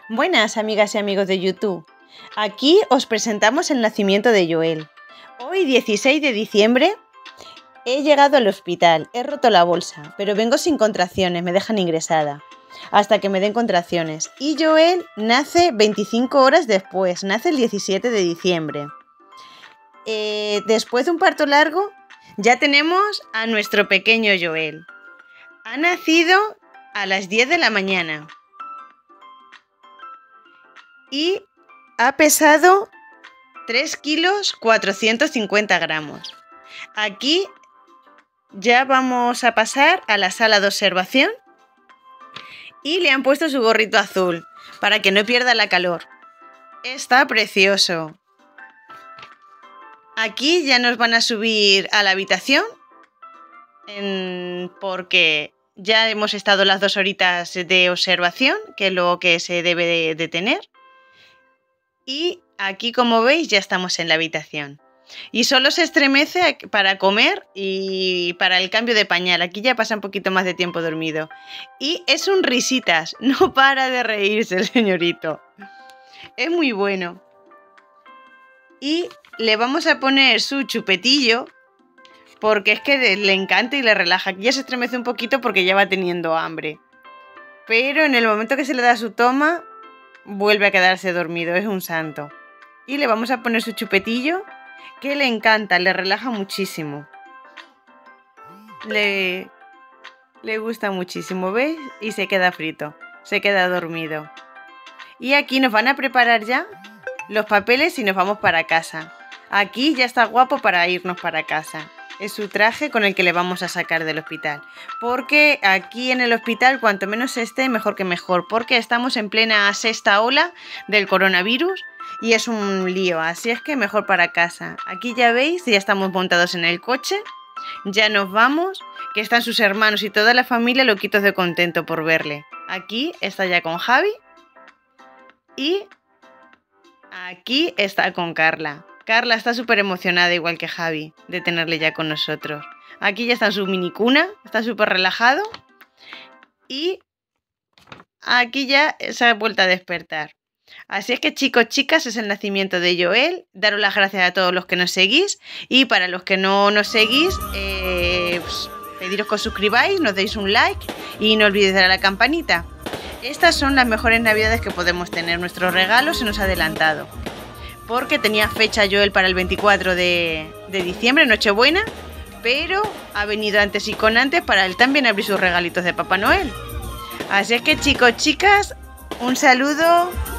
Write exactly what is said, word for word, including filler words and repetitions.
Buenas amigas y amigos de YouTube. Aquí os presentamos el nacimiento de Joel. Hoy, dieciséis de diciembre, he llegado al hospital, he roto la bolsa, pero vengo sin contracciones, me dejan ingresada hasta que me den contracciones. Y Joel nace veinticinco horas después, nace el diecisiete de diciembre. Eh, después de un parto largo, ya tenemos a nuestro pequeño Joel. Ha nacido a las diez de la mañana. Y ha pesado tres kilos cuatrocientos cincuenta gramos. Aquí ya vamos a pasar a la sala de observación y le han puesto su gorrito azul para que no pierda la calor. Está precioso. Aquí ya nos van a subir a la habitación en... porque ya hemos estado las dos horitas de observación, que es lo que se debe de, de tener. Y aquí, como veis, ya estamos en la habitación. Y solo se estremece para comer y para el cambio de pañal. Aquí ya pasa un poquito más de tiempo dormido. Y es un risitas, no para de reírse el señorito. Es muy bueno. Y le vamos a poner su chupetillo, porque es que le encanta y le relaja. Aquí ya se estremece un poquito porque ya va teniendo hambre. Pero en el momento que se le da su toma, vuelve a quedarse dormido, es un santo. Y le vamos a poner su chupetillo, que le encanta, le relaja muchísimo. Le, le gusta muchísimo, ¿veis? Y se queda frito, se queda dormido. Y aquí nos van a preparar ya los papeles y nos vamos para casa. Aquí ya está guapo para irnos para casa. Es su traje con el que le vamos a sacar del hospital. Porque aquí en el hospital, cuanto menos esté, mejor que mejor. Porque estamos en plena sexta ola del coronavirus y es un lío. Así es que mejor para casa. Aquí ya veis, ya estamos montados en el coche. Ya nos vamos, que están sus hermanos y toda la familia loquitos de contento por verle. Aquí está ya con Javi. Y aquí está con Carla. Carla está súper emocionada, igual que Javi, de tenerle ya con nosotros. Aquí ya está en su minicuna, está súper relajado. Y aquí ya se ha vuelto a despertar. Así es que, chicos, chicas, es el nacimiento de Joel. Daros las gracias a todos los que nos seguís. Y para los que no nos seguís, eh, pues, pediros que os suscribáis, nos deis un like y no olvidéis dar a la campanita. Estas son las mejores navidades que podemos tener. Nuestro regalo se nos ha adelantado, porque tenía fecha Joel para el veinticuatro de, de diciembre, Nochebuena, pero ha venido antes y con antes para él también abrir sus regalitos de Papá Noel. Así es que, chicos, chicas, un saludo